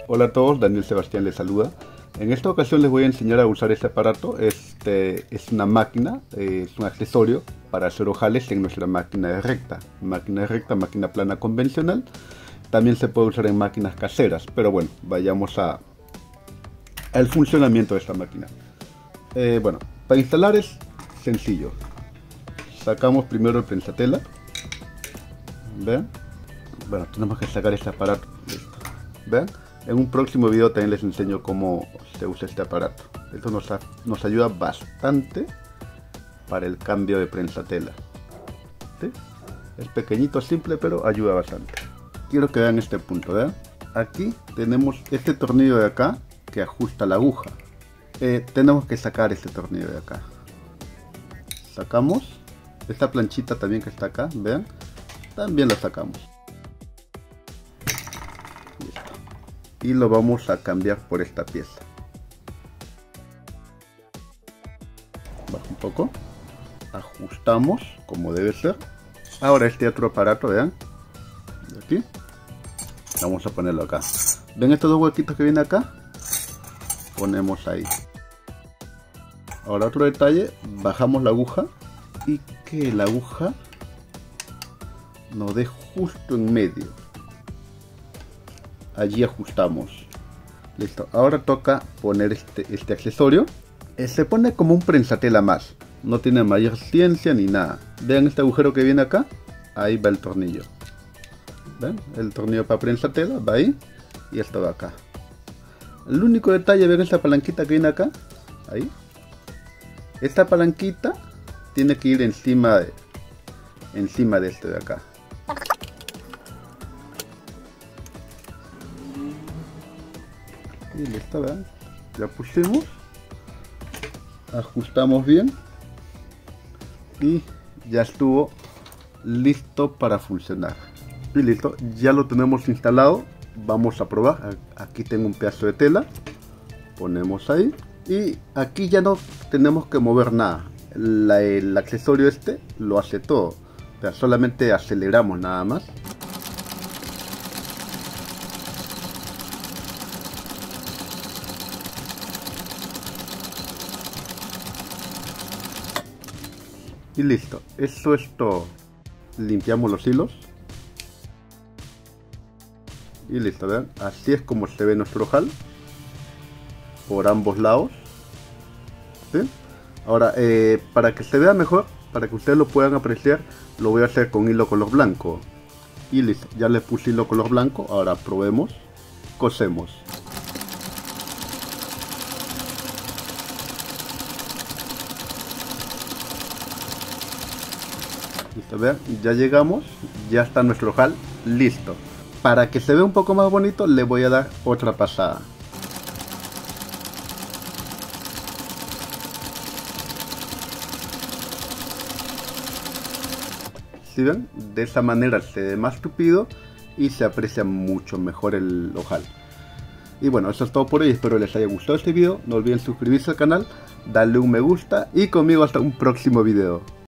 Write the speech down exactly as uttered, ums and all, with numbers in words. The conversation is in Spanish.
Hola a todos, Daniel Sebastián les saluda. En esta ocasión les voy a enseñar a usar este aparato. Este es una máquina, es un accesorio para hacer ojales en nuestra máquina de recta. Máquina de recta, máquina plana convencional. También se puede usar en máquinas caseras, pero bueno, vayamos a al funcionamiento de esta máquina. Eh, bueno, para instalar es sencillo. Sacamos primero el prensatela. ¿Ven? Bueno, tenemos que sacar este aparato. Listo. ¿Ven? En un próximo video también les enseño cómo se usa este aparato. Esto nos, nos ayuda bastante para el cambio de prensatela. ¿Sí? Es pequeñito, simple, pero ayuda bastante. Quiero que vean este punto, ¿vean? Aquí tenemos este tornillo de acá que ajusta la aguja. Eh, tenemos que sacar este tornillo de acá. Sacamos. Esta planchita también que está acá, vean. También la sacamos. Listo. Y lo vamos a cambiar por esta pieza. Baja un poco. Ajustamos como debe ser. Ahora este otro aparato, vean. De aquí. Vamos a ponerlo acá. ¿Ven estos dos huequitos que vienen acá? Ponemos ahí. Ahora otro detalle. Bajamos la aguja. Y que la aguja nos dé justo en medio. Allí ajustamos. Listo. Ahora toca poner este, este accesorio. Eh, se pone como un prensatela más. No tiene mayor ciencia ni nada. Vean este agujero que viene acá. Ahí va el tornillo. ¿Ven? El tornillo para prensatela va ahí. Y esto va acá. El único detalle, ven esta palanquita que viene acá. Ahí. Esta palanquita tiene que ir encima de, encima de este de acá. Y listo, ¿verdad? Ya pusimos, ajustamos bien y ya estuvo listo para funcionar. Y listo, ya lo tenemos instalado. Vamos a probar. Aquí tengo un pedazo de tela, ponemos ahí y aquí ya no tenemos que mover nada. La, el accesorio este lo hace todo. O sea, solamente aceleramos nada más. Y listo, eso es todo. Limpiamos los hilos. Y listo, vean, así es como se ve nuestro ojal. Por ambos lados. ¿Sí? Ahora, eh, para que se vea mejor, para que ustedes lo puedan apreciar, lo voy a hacer con hilo color blanco. Y listo, ya le puse hilo color blanco. Ahora probemos, cosemos. Listo, vean, ya llegamos, ya está nuestro ojal listo. Para que se vea un poco más bonito, le voy a dar otra pasada. ¿Sí ven? De esa manera se ve más tupido y se aprecia mucho mejor el ojal. Y bueno, eso es todo por hoy. Espero les haya gustado este video. No olviden suscribirse al canal, darle un me gusta y conmigo hasta un próximo video.